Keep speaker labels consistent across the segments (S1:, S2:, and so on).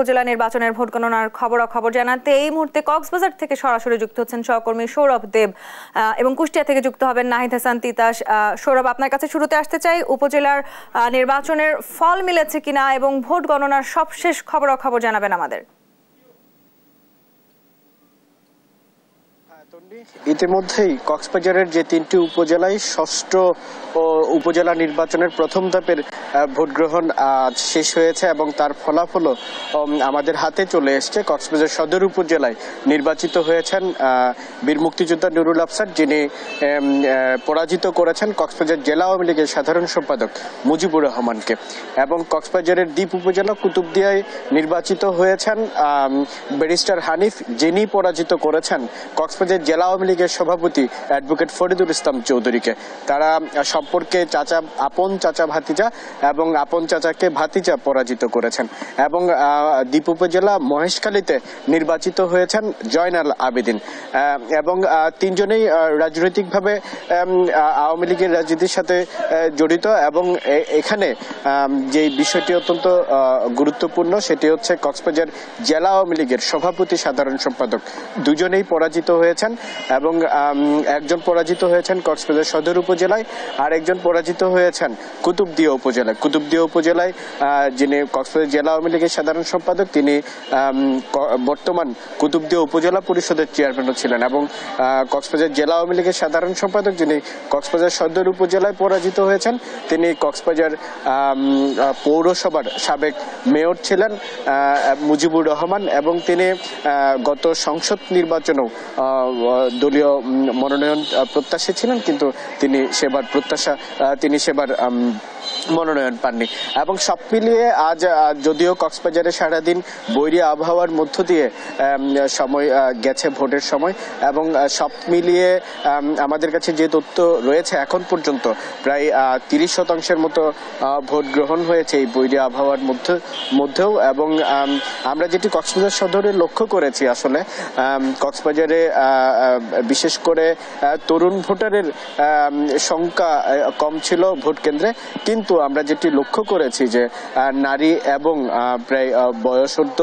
S1: উপজেলা নির্বাচনের ভোট গণনার খবরাখবর জানাতে এই মুহূর্তে কক্সবাজার থেকে সরাসরি যুক্ত হচ্ছেন সহকর্মী সৌরভ দেব এবং কুষ্টিয়া থেকে যুক্ত হবেন নাহিদ হাসান তিতাস। সৌরভ, আপনার কাছে শুরুতে আসতে চাই, উপজেলার নির্বাচনের ফল মিলেছে কিনা এবং ভোট গণনার সবশেষ খবরাখবর জানাবেন আমাদের।
S2: ইতিমধ্যেই কক্সবাজারের যে তিনটি উপজেলায় ষষ্ঠ উপজেলা নির্বাচনের প্রথম ধাপের ভোট গ্রহণ আজ শেষ হয়েছে এবং তার ফলাফলও আমাদের হাতে চলে এসছে। কক্সবাজার সদর উপজেলায় নির্বাচিত হয়েছেন বীর মুক্তিযোদ্ধা নুরুল আফসার, যিনি পরাজিত করেছেন কক্সবাজার জেলা আওয়ামী লীগের সাধারণ সম্পাদক মুজিবুর রহমানকে। এবং কক্সবাজারের দ্বীপ উপজেলা কুতুবদিয়ায় নির্বাচিত হয়েছেন ব্যারিস্টার হানিফ, যিনি পরাজিত করেছেন কক্সবাজার জেলা আওয়ামী লীগের সভাপতি অ্যাডভোকেট ফরিদুল ইসলাম চৌধুরীকে। তারা সম্পর্কে আপন চাচা ভাতিজা এবং আপন চাচাকে ভাতিজা পরাজিত করেছেন। এবং দ্বীপ উপজেলা মহেশখালীতে নির্বাচিত হয়েছেন জয়নাল আবেদিন। এবং তিনজনেই রাজনৈতিকভাবে আওয়ামী লীগের রাজনীতির সাথে জড়িত। এবং এখানে যে বিষয়টি অত্যন্ত গুরুত্বপূর্ণ সেটি হচ্ছে কক্সবাজার জেলা আওয়ামী লীগের সভাপতি সাধারণ সম্পাদক দুজনেই পরাজিত হয়েছেন। এবং একজন পরাজিত হয়েছেন কক্সবাজার সদর উপজেলায়, আর একজন পরাজিত হয়েছেন কুতুবদিয়া উপজেলায়। কুতুবদিয়া উপজেলায় যিনি কক্সবাজার জেলা আওয়ামী লীগের সাধারণ সম্পাদক, তিনি বর্তমান কুতুবদিয়া উপজেলা পরিষদের চেয়ারম্যানও ছিলেন। এবং কক্সবাজার জেলা আওয়ামী লীগের সাধারণ সম্পাদক যিনি কক্সবাজার সদর উপজেলায় পরাজিত হয়েছেন, তিনি কক্সবাজার পৌরসভার সাবেক মেয়র ছিলেন মুজিবুর রহমান। এবং তিনি গত সংসদ নির্বাচনেও দলীয় মনোনয়ন প্রত্যাশী ছিলেন, কিন্তু তিনি সেবার মনোনয়ন পাননি। এবং সব মিলিয়ে আজ যদিও কক্সবাজারে সারাদিন বৈরী আবহাওয়ার মধ্য দিয়ে সময় গেছে ভোটের সময়, এবং সব মিলিয়ে আমাদের কাছে যে তথ্য রয়েছে এখন পর্যন্ত প্রায় 30% মতো ভোট গ্রহণ হয়েছে এই বৈরী আবহাওয়ার মধ্যেও। এবং আমরা যেটি কক্সবাজার সদরে লক্ষ্য করেছি, আসলে কক্সবাজারে বিশেষ করে তরুণ ভোটারের সংখ্যা কম ছিল ভোট কেন্দ্রে, কিন্তু আমরা যেটি লক্ষ্য করেছি যে নারী এবং প্রায় বয়সোর্ধ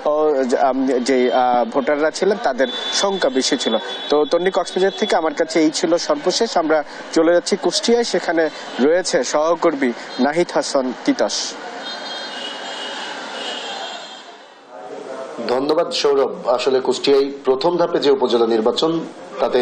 S2: যে ভোটাররা ছিলেন তাদের সংখ্যা বেশি ছিল। তো তন্নি, কক্সবাজার থেকে আমার কাছে এই ছিল সর্বশেষ। আমরা চলে যাচ্ছি কুষ্টিয়ায়, সেখানে রয়েছে সহকর্মী নাহিদ হাসান তিতাস।
S3: ধন্যবাদ সৌরভ। আসলে কুষ্টিয়ায় প্রথম ধাপে যে উপজেলা নির্বাচন, তাতে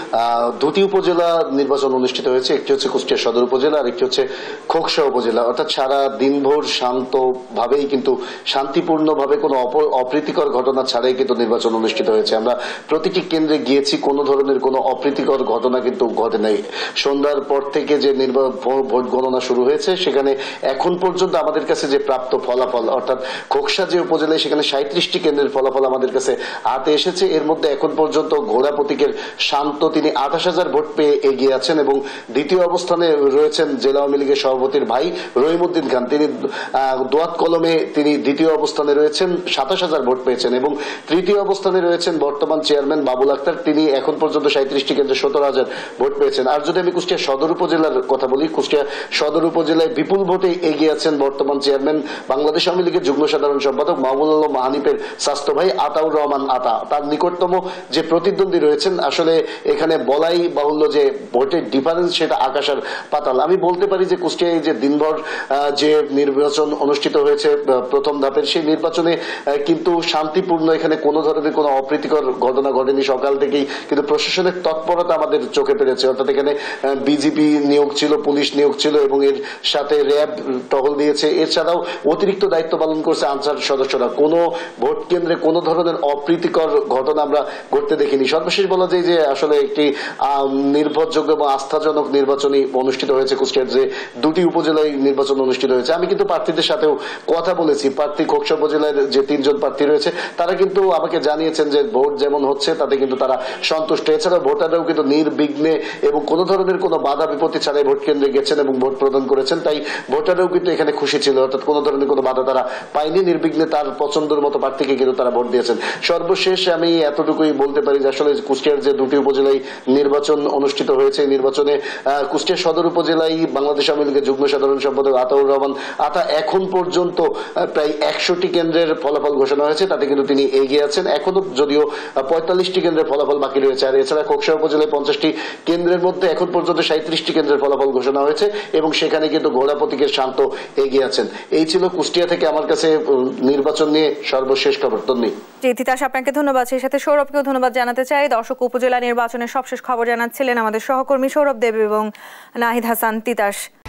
S3: দুটি উপজেলা নির্বাচন অনুষ্ঠিত হয়েছে। একটি হচ্ছে কুষ্টিয়া সদর উপজেলা, আর একটি হচ্ছে খোকসা উপজেলা। অর্থাৎ সারা দিনভর শান্তভাবেই, কিন্তু শান্তিপূর্ণভাবে কোনো অপ্রীতিকর ঘটনা ছাড়াই কিন্তু নির্বাচন অনুষ্ঠিত হয়েছে। আমরা প্রতিটি কেন্দ্রে গিয়েছি, কোনো ধরনের কোনো অপ্রীতিকর ঘটনা কিন্তু ঘটে নাই। সন্ধ্যার পর থেকে যে ভোট গণনা শুরু হয়েছে, সেখানে এখন পর্যন্ত আমাদের কাছে যে প্রাপ্ত ফলাফল, অর্থাৎ খোকসা যে উপজেলায় সেখানে 37টি কেন্দ্রের ফলাফল আমাদের কাছে হাতে এসেছে। এর মধ্যে এখন পর্যন্ত ঘোড়া প্রতীকের শান্ত, তিনি 28,000 ভোট পেয়ে এগিয়ে আছেন। এবং দ্বিতীয় অবস্থানে রয়েছেন জেলা আওয়ামী লীগের সভাপতির ভাই রহিমউদ্দিন খান, তিনি দোয়াত কলমে তিনি দ্বিতীয় অবস্থানে রয়েছেন, 27,000 ভোট পেয়েছেন। এবং তৃতীয় অবস্থানে রয়েছেন বর্তমান চেয়ারম্যান বাবুল আক্তার, তিনি এখন পর্যন্ত 37টি কেন্দ্রে 17,000 ভোট পেয়েছেন। আর যদি আমি কুষ্টিয়া সদর উপজেলার কথা বলি, কুষ্টিয়া সদর উপজেলায় বিপুল ভোটে এগিয়ে আছেন বর্তমান চেয়ারম্যান বাংলাদেশ আওয়ামী লীগের যুগ্ম সাধারণ সম্পাদক মাহবুবুল আলম হানিফের স্বাস্থ্য ভাই আতাউর রহমান আতা। তার নিকটতম যে প্রতিদ্বন্দ্বী রয়েছেন, আসলে এখানে বলাই বাহুল্য যে ভোটের ডিফারেন্স সেটা আকাশ আর পাতাল। আমি বলতে পারি যে কুষ্টিয়ায় যে দিনভর যে নির্বাচন অনুষ্ঠিত হয়েছে প্রথম ধাপের, সেই নির্বাচনে কিন্তু শান্তিপূর্ণ, এখানে কোনো ধরনের কোনো অপ্রীতিকর ঘটনা ঘটেনি। সকাল থেকেই কিন্তু প্রশাসনের তৎপরতা আমাদের চোখে পড়েছে। অর্থাৎ এখানে বিজিবি নিয়োগ ছিল, পুলিশ নিয়োগ ছিল, এবং এর সাথে র্যাব টহল দিয়েছে। এছাড়াও অতিরিক্ত দায়িত্ব পালন করছে আনসার সদস্যরা। কোনো ভোট কেন্দ্রে কোনো ধরনের অপ্রীতিকর ঘটনা আমরা ঘটতে দেখিনি। সর্বশেষ বলা যায় যে আসলে একটি নির্ভরযোগ্য এবং আস্থাজনক নির্বাচনী অনুষ্ঠিত হয়েছে কুষ্টিয়ার যে দুটি উপজেলায় নির্বাচন অনুষ্ঠিত হয়েছে। আমি কিন্তু প্রার্থীদের সাথেও কথা বলেছি। প্রার্থী খোকসা উপজেলার যে 3 জন প্রার্থী রয়েছে, তারা কিন্তু আমাকে জানিয়েছেন যে ভোট যেমন হচ্ছে তাতে কিন্তু তারা সন্তুষ্ট। এছাড়াও ভোটাররাও কিন্তু নির্বিঘ্নে এবং কোনো ধরনের কোনো বাধা বিপত্তি ছাড়াই ভোট কেন্দ্রে গেছেন এবং ভোট প্রদান করেছেন। তাই ভোটাররাও কিন্তু এখানে খুশি ছিল। অর্থাৎ কোনো ধরনের কোনো বাধা তারা পায়নি, নির্বিঘ্নে তার পছন্দের মতো প্রার্থীকে কিন্তু তারা ভোট দিয়েছেন। সর্বশেষ আমি এতটুকুই বলতে পারি যে আসলে কুষ্টিয়ার যে দুটি উপজেলায় নির্বাচন অনুষ্ঠিত হয়েছে। নির্বাচনে কুষ্টিয়া সদর উপজেলায় বাংলাদেশ আওয়ামী লীগের যুগ্ম সাধারণ সম্পাদক আতাউর রহমান আতা এখন পর্যন্ত প্রায় 100টি কেন্দ্রের ফলাফল ঘোষণা হয়েছে, তাতে কিন্তু তিনি এগিয়ে আছেন। এখনো যদিও 45টি কেন্দ্রের ফলাফল বাকি রয়েছে। আর এছাড়া খোকসা উপজেলায় 50টি কেন্দ্রের মধ্যে এখন পর্যন্ত 37টি কেন্দ্রের ফলাফল ঘোষণা হয়েছে এবং সেখানে কিন্তু ঘোড়া প্রতীকের শান্ত এগিয়ে আছেন। এই ছিল কুষ্টিয়া থেকে আমার কাছে নির্বাচন নিয়ে সর্বশেষ খবর। তন্নি।
S1: জি তিতাস, আপনাকে ধন্যবাদ। সেই সাথে সৌরভকেও ধন্যবাদ জানাতে চাই। দর্শক, উপজেলা নির্বাচনের সবশেষ খবর জানাচ্ছিলেন আমাদের সহকর্মী সৌরভ দেব এবং নাহিদ হাসান তিতাস।